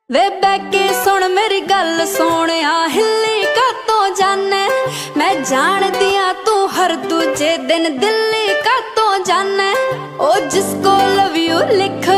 वे बैके सुन मेरी गल सोनिया, हिली कातों जाने मैं जान दिया तू हर दूजे दिन दिल्ली कातों जाने। ओ जिसको लव यू लिख